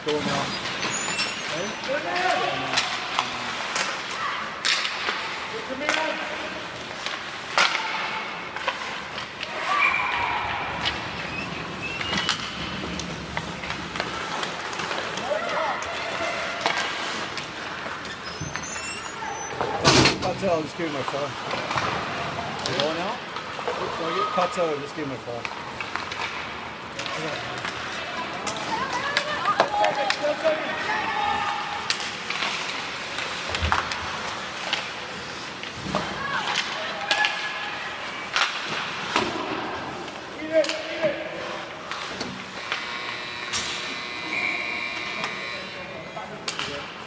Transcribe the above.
Go now. Patel, just give me my phone. You going now? Patel, just give me my phone.